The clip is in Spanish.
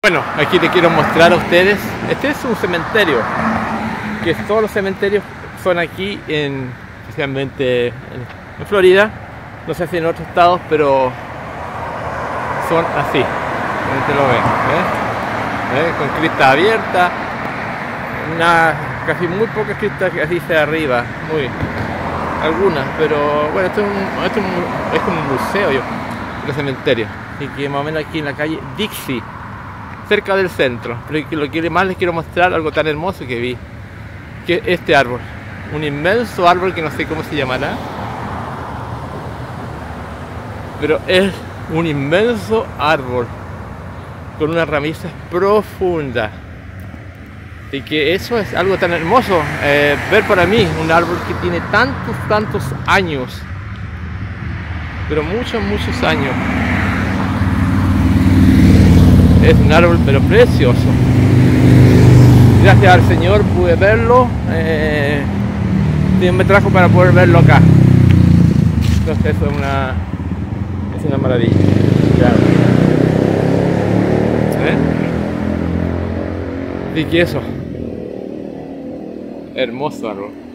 Bueno, aquí te quiero mostrar a ustedes. Este es un cementerio, que todos los cementerios son aquí, especialmente en Florida. No sé si en otros estados, pero son así. Ahí te lo ven, con crista abierta, casi muy pocas cristas que así se arriba, algunas, pero bueno, esto es como un museo de cementerios. Y que más o menos aquí en la calle Dixie, cerca del centro. Pero lo que más les quiero mostrar, algo tan hermoso que vi, que este árbol, un inmenso árbol que no sé cómo se llamará, pero es un inmenso árbol con unas raíces profundas, y que eso es algo tan hermoso, ver para mí un árbol que tiene tantos años, pero muchos años. Es un árbol pero precioso. Gracias al Señor pude verlo. Dios me trajo para poder verlo acá. Entonces eso es una maravilla. Claro. Y que eso, hermoso árbol.